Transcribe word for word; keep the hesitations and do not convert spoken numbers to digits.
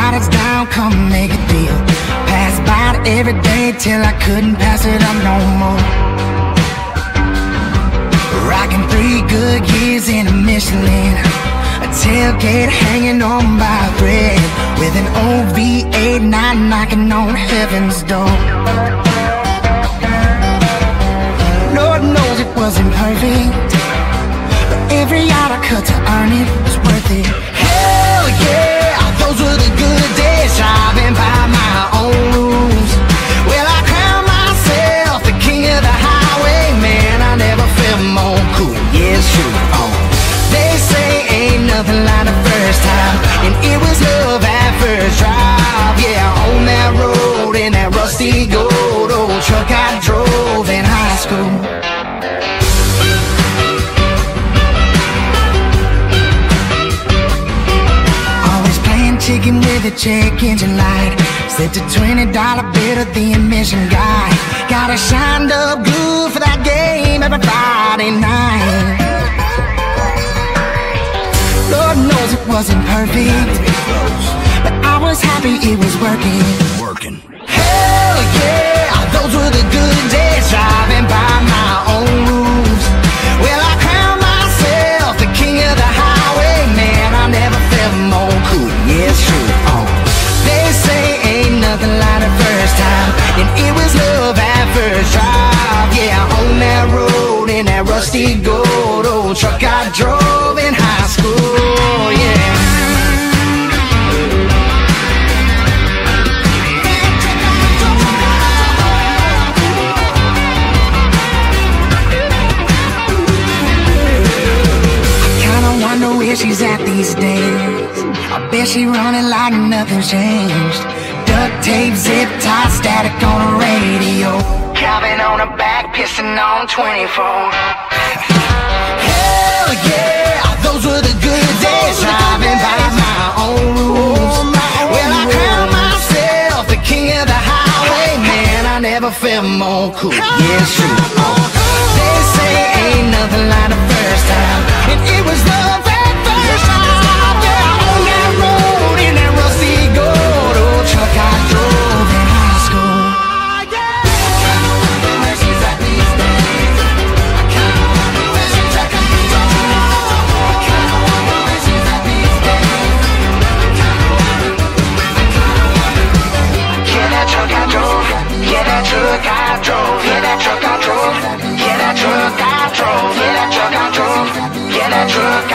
write it down, come make it deal. Pass by it every day till I couldn't pass it up no more. Rocking three good years in a Michelin, a tailgate hanging on by a thread, with an old V eight nine knocking on heaven's door. Lord knows it wasn't perfect, but every yard I cut to earn it was worth it. Hell yeah, those were the good days, driving by my own rules. Well, I crowned myself the king of the highway, man, I never felt more cool. Yeah, it's true. Oh, they say ain't nothing like the first time, and it was love at first drive. Yeah, on that road in that rusty gold old truck I drove in high school. Chicken with a check engine light, set a twenty dollar bid of the emission guy. Got a shined up glue for that game every Friday night. Lord knows it wasn't perfect, but I was happy it was working. Working. Hell yeah, those were the good days, driving by my own rules. Well, I crowned myself the king of the highway, man, I never felt more cool. Yeah, it's true. Oh, they say ain't nothing like the first time, and it was love at first drive. Yeah, on that road in that rusty gold old truck I drove in high school. Yeah. Where she's at these days, I bet she running like nothing's changed. Duct tape, zip tie, static on the radio, Calvin on her back, pissing on twenty-four. Hell yeah, those were the good days, driving by my own rules. Well, I crowned myself the king of the highway, man, I never felt more cool. Yeah, it's true. Oh, they say ain't nothing like the first time, and it was love. Truck